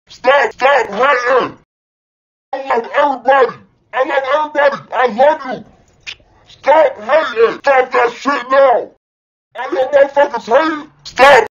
Stop hating. I love everybody. I love you. Stop hating. Stop that shit now. All you motherfuckers hating. Stop.